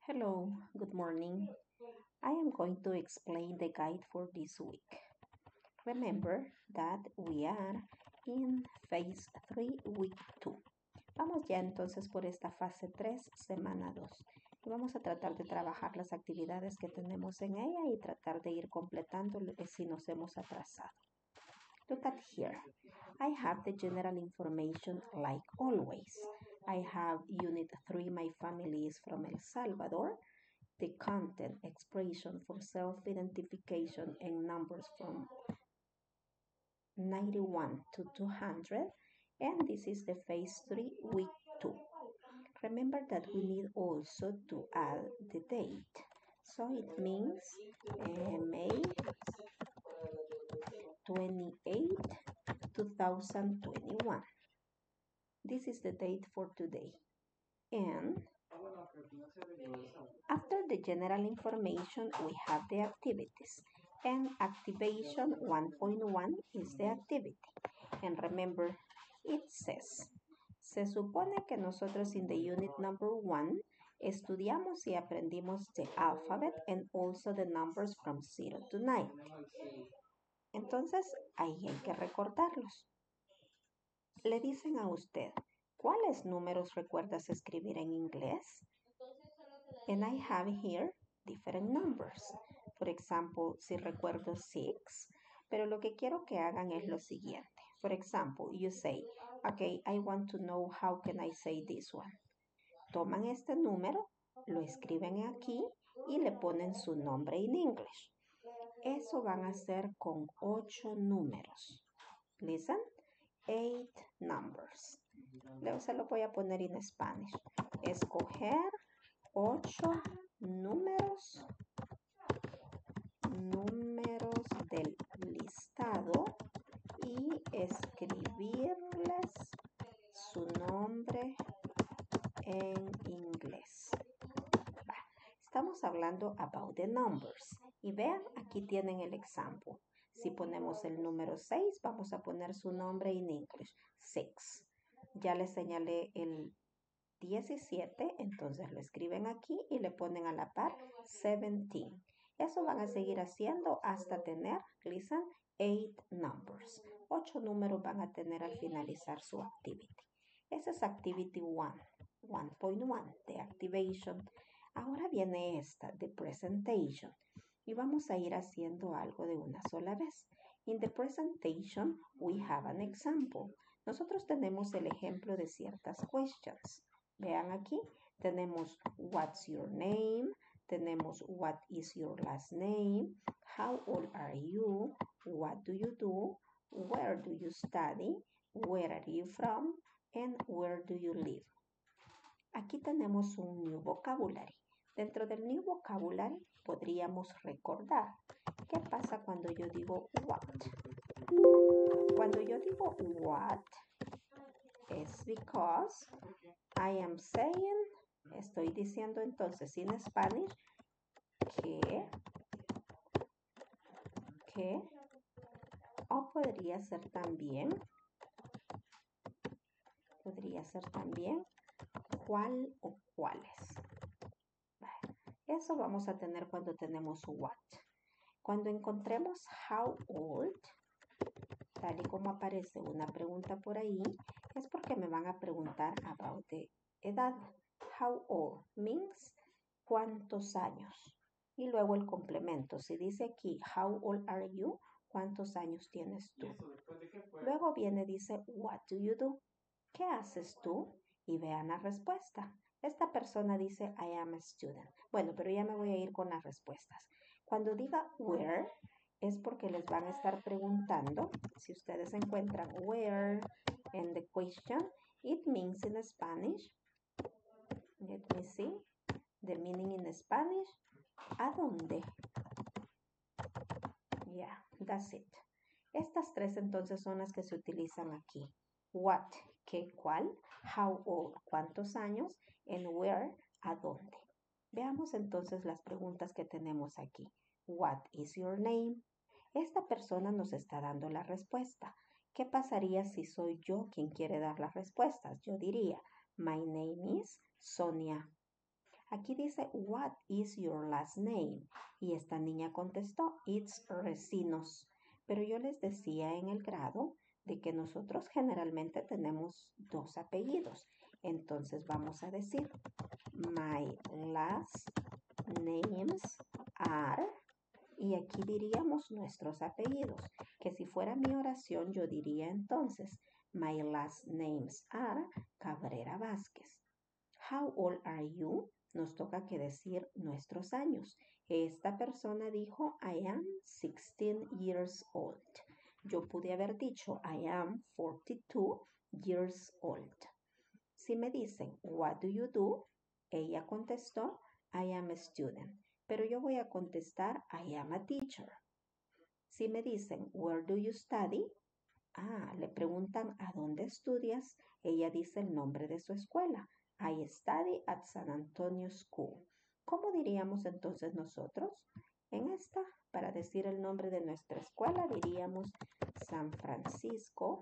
Hello, good morning. I am going to explain the guide for this week. Remember that we are in phase 3, week 2. Vamos ya entonces por esta fase 3, semana 2. Y vamos a tratar de trabajar las actividades que tenemos en ella y tratar de ir completando si nos hemos atrasado. Look at here. I have the general information like always. I have Unit 3, my family is from El Salvador. The content, expression for self-identification and numbers from 91 to 200. And this is the phase 3, week 2. Remember that we need also to add the date. So it means May 28, 2021. This is the date for today. And after the general information, we have the activities. And activation 1.1 is the activity. And remember, it says, se supone que nosotros in the unit number 1 estudiamos y aprendimos the alphabet and also the numbers from 0 to 9. Entonces, ahí hay que recordarlos. Le dicen a usted, ¿cuáles números recuerdas escribir en inglés? And I have here different numbers. For example, si recuerdo 6, pero lo que quiero que hagan es lo siguiente. For example, you say, okay, I want to know how can I say this one. Toman este número, lo escriben aquí y le ponen su nombre en English. Eso van a hacer con 8 números. Listen. 8 numbers. Luego se lo voy a poner en Spanish. Escoger 8 números del listado y escribirles su nombre en inglés. Estamos hablando about the numbers. Y vean, aquí tienen el ejemplo. Si ponemos el número 6, vamos a poner su nombre en English. 6. Ya les señalé el 17, entonces lo escriben aquí y le ponen a la par 17. Eso van a seguir haciendo hasta tener, listen, 8 numbers. 8 números van a tener al finalizar su activity. Esa es activity 1, 1.1, de activation. Ahora viene esta, the presentation. Y vamos a ir haciendo algo de una sola vez. In the presentation, we have an example. Nosotros tenemos el ejemplo de ciertas questions. Vean aquí, tenemos what's your name, tenemos what is your last name, how old are you, what do you do, where do you study, where are you from, and where do you live. Aquí tenemos un new vocabulary. Dentro del new vocabulary podríamos recordar. ¿Qué pasa cuando yo digo what? Cuando yo digo what, es because I am saying, estoy diciendo entonces en Spanish que, o podría ser también, cuál o cuáles. Eso vamos a tener cuando tenemos what. Cuando encontremos how old, tal y como aparece una pregunta por ahí, es porque me van a preguntar about the edad. How old means cuántos años. Y luego el complemento. Si dice aquí, how old are you? ¿Cuántos años tienes tú? Luego viene, dice, what do you do? ¿Qué haces tú? Y vean la respuesta. Esta persona dice, I am a student. Bueno, pero ya me voy a ir con las respuestas. Cuando diga where, es porque les van a estar preguntando. Si ustedes encuentran where in the question, it means in Spanish. Let me see. The meaning in Spanish. ¿A dónde? Yeah, that's it. Estas tres entonces son las que se utilizan aquí. What, qué, cuál, how old, cuántos años, and where, a dónde. Veamos entonces las preguntas que tenemos aquí. What is your name? Esta persona nos está dando la respuesta. ¿Qué pasaría si soy yo quien quiere dar las respuestas? Yo diría, my name is Sonia. Aquí dice, what is your last name? Y esta niña contestó, it's Recinos. Pero yo les decía en el grado de que nosotros generalmente tenemos dos apellidos. Entonces vamos a decir, my last names are, y aquí diríamos nuestros apellidos, que si fuera mi oración yo diría entonces, my last names are Cabrera Vázquez. How old are you? Nos toca que decir nuestros años. Esta persona dijo, I am 16 years old. Yo pude haber dicho, I am 42 years old. Si me dicen, what do you do? Ella contestó, I am a student. Pero yo voy a contestar, I am a teacher. Si me dicen, where do you study? Le preguntan, ¿a dónde estudias? Ella dice el nombre de su escuela. I study at San Antonio School. ¿Cómo diríamos entonces nosotros? En esta, para decir el nombre de nuestra escuela, diríamos San Francisco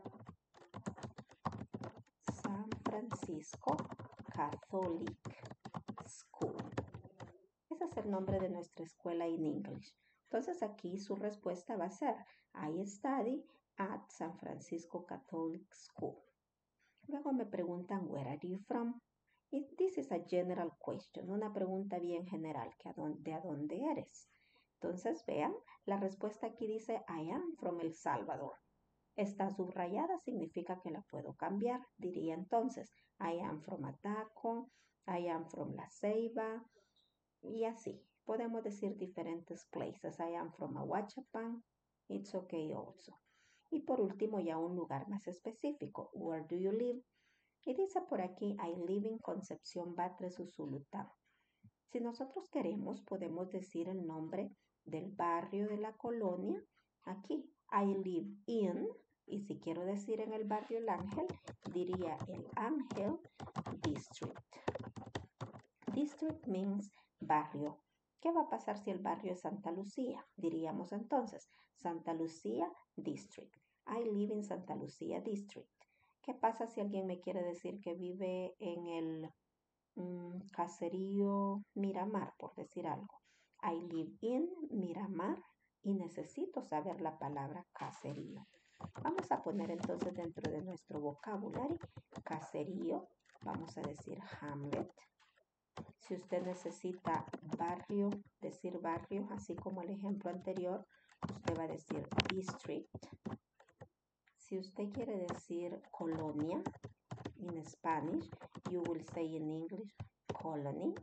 Catholic School. Ese es el nombre de nuestra escuela en English. Entonces aquí su respuesta va a ser I study at San Francisco Catholic School. Luego me preguntan where are you from? Y this is a general question, una pregunta bien general, de a dónde eres. Entonces vean, la respuesta aquí dice I am from El Salvador. Está subrayada, significa que la puedo cambiar. Diría entonces, I am from Ataco, I am from La Ceiba, y así. Podemos decir diferentes places. I am from Ahuachapán, it's okay also. Y por último, ya un lugar más específico. Where do you live? Y dice por aquí, I live in Concepción Batre, Susulután. Si nosotros queremos, podemos decir el nombre del barrio de la colonia. Aquí, I live in, y si quiero decir en el barrio El Ángel, diría el Ángel District. District means barrio. ¿Qué va a pasar si el barrio es Santa Lucía? Diríamos entonces, Santa Lucía District. I live in Santa Lucía District. ¿Qué pasa si alguien me quiere decir que vive en el caserío Miramar, por decir algo? I live in Miramar y necesito saber la palabra caserío. Vamos a poner entonces dentro de nuestro vocabulario caserío. Vamos a decir hamlet. Si usted necesita barrio, decir barrio, así como el ejemplo anterior, usted va a decir district. Si usted quiere decir colonia, in Spanish, you will say in English, colony.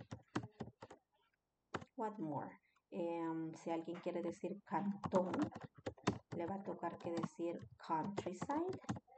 What more? Si alguien quiere decir cantón, le va a tocar que decir countryside.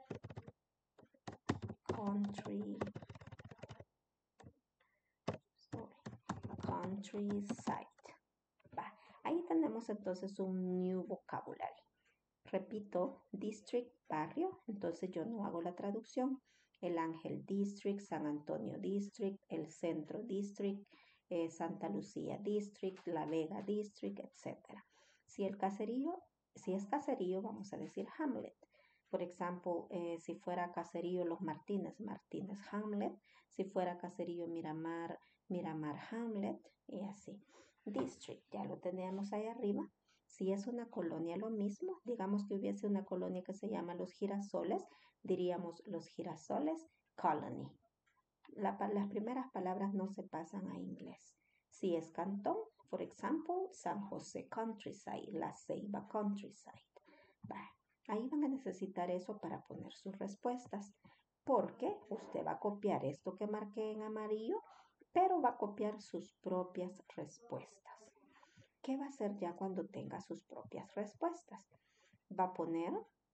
Countryside. Ahí tenemos entonces un new vocabulary. Repito, district, barrio, entonces yo no hago la traducción. El Ángel District, San Antonio District, el Centro District, Santa Lucía District, La Vega District, etc. Si es caserío, vamos a decir hamlet. Por ejemplo, si fuera caserío Los Martínez, Martínez Hamlet. Si fuera caserío Miramar, Miramar Hamlet, y así. District, ya lo tenemos ahí arriba. Si es una colonia, lo mismo. Digamos que hubiese una colonia que se llama Los Girasoles, diríamos Los Girasoles Colony. Las primeras palabras no se pasan a inglés. Si es cantón, por ejemplo, San José Countryside, La Ceiba Countryside. Ahí van a necesitar eso para poner sus respuestas, porque usted va a copiar esto que marqué en amarillo, pero va a copiar sus propias respuestas. ¿Qué va a hacer ya cuando tenga sus propias respuestas? Va a poner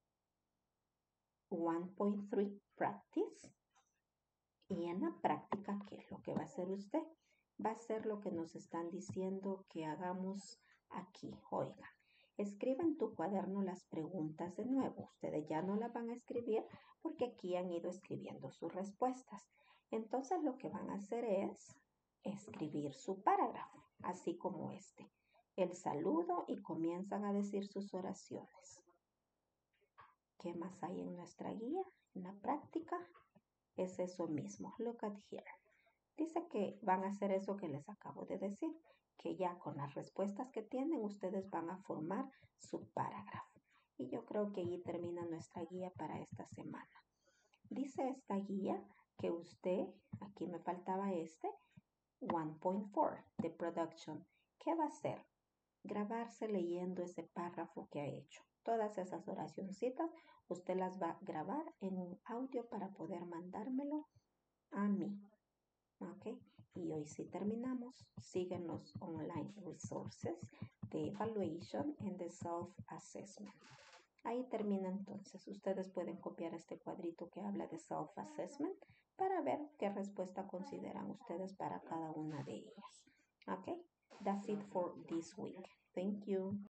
1.3 practice. Y en la práctica, ¿qué es lo que va a hacer usted? Va a hacer lo que nos están diciendo que hagamos aquí. Oiga, escriba en tu cuaderno las preguntas de nuevo. Ustedes ya no las van a escribir porque aquí han ido escribiendo sus respuestas. Entonces lo que van a hacer es escribir su parágrafo, así como este. El saludo y comienzan a decir sus oraciones. ¿Qué más hay en nuestra guía? En la práctica es eso mismo. Look at here. Dice que van a hacer eso que les acabo de decir, que ya con las respuestas que tienen ustedes van a formar su parágrafo. Y yo creo que ahí termina nuestra guía para esta semana. Dice esta guía que usted, aquí me faltaba 1.4 de production. ¿Qué va a hacer? Grabarse leyendo ese párrafo que ha hecho. Todas esas oracioncitas usted las va a grabar en un audio para poder mandármelo a mí. ¿Ok? Y hoy sí terminamos. Siguen los online resources de evaluation and the self-assessment. Ahí termina entonces. Ustedes pueden copiar este cuadrito que habla de self-assessment para ver qué respuesta consideran ustedes para cada una de ellas. ¿Ok? That's it for this week. Thank you.